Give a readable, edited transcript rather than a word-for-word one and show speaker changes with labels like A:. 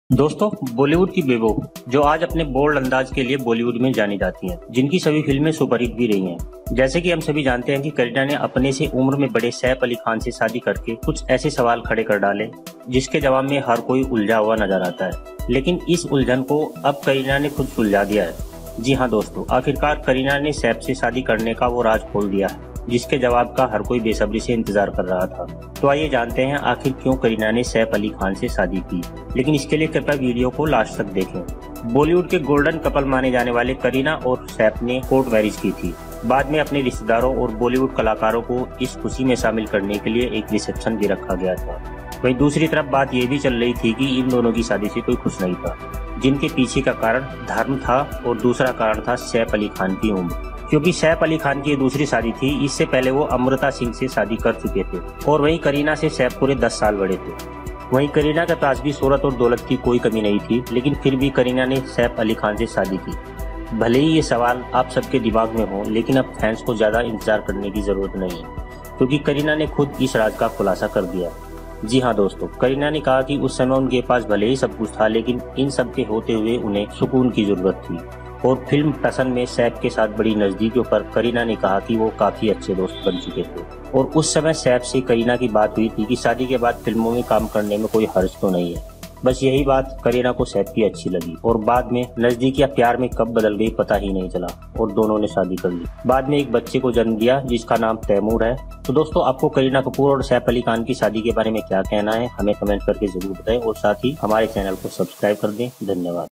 A: दोस्तों, बॉलीवुड की बेबो जो आज अपने बोल्ड अंदाज के लिए बॉलीवुड में जानी जाती हैं, जिनकी सभी फिल्में सुपरहिट भी रही हैं। जैसे कि हम सभी जानते हैं कि करीना ने अपने से उम्र में बड़े सैफ अली खान से शादी करके कुछ ऐसे सवाल खड़े कर डाले जिसके जवाब में हर कोई उलझा हुआ नजर आता है। लेकिन इस उलझन को अब करीना ने खुद सुलझा दिया है। जी हाँ दोस्तों, आखिरकार करीना ने सैफ से शादी करने का वो राज खोल दिया है जिसके जवाब का हर कोई बेसब्री से इंतजार कर रहा था। तो आइए जानते हैं आखिर क्यों करीना ने सैफ अली खान से शादी की। लेकिन इसके लिए कृपया वीडियो को लास्ट तक देखें। बॉलीवुड के गोल्डन कपल माने जाने वाले करीना और सैफ ने कोर्ट मैरिज की थी। बाद में अपने रिश्तेदारों और बॉलीवुड कलाकारों को इस खुशी में शामिल करने के लिए एक रिसेप्शन भी रखा गया था। वहीं दूसरी तरफ बात यह भी चल रही थी कि इन दोनों की शादी से कोई खुश नहीं था, जिनके पीछे का कारण धर्म था और दूसरा कारण था सैफ अली खान की उम्र। क्योंकि सैफ अली खान की ये दूसरी शादी थी, इससे पहले वो अमृता सिंह से शादी कर चुके थे और वहीं करीना से सैफ पूरे 10 साल बड़े थे। वहीं करीना के पास भी शोहरत और दौलत की कोई कमी नहीं थी, लेकिन फिर भी करीना ने सैफ अली खान से शादी की। भले ही ये सवाल आप सबके दिमाग में हो, लेकिन अब फैंस को ज्यादा इंतजार करने की जरूरत नहीं है, क्योंकि करीना ने खुद इस राज का खुलासा कर दिया। जी हाँ दोस्तों, करीना ने कहा कि उस समय उनके पास भले ही सब कुछ था, लेकिन इन सब के होते हुए उन्हें सुकून की जरूरत थी। और फिल्म टसन में सैफ के साथ बड़ी नजदीकियों पर करीना ने कहा कि वो काफी अच्छे दोस्त बन चुके थे और उस समय सैफ से करीना की बात हुई थी कि शादी के बाद फिल्मों में काम करने में कोई हर्ज तो नहीं है। बस यही बात करीना को सैफ की अच्छी लगी और बाद में नजदीक या प्यार में कब बदल गई पता ही नहीं चला और दोनों ने शादी कर ली। बाद में एक बच्चे को जन्म दिया जिसका नाम तैमूर है। तो दोस्तों, आपको करीना कपूर और सैफ अली खान की शादी के बारे में क्या कहना है, हमें कमेंट करके जरूर बताएं और साथ ही हमारे चैनल को सब्सक्राइब कर दें। धन्यवाद।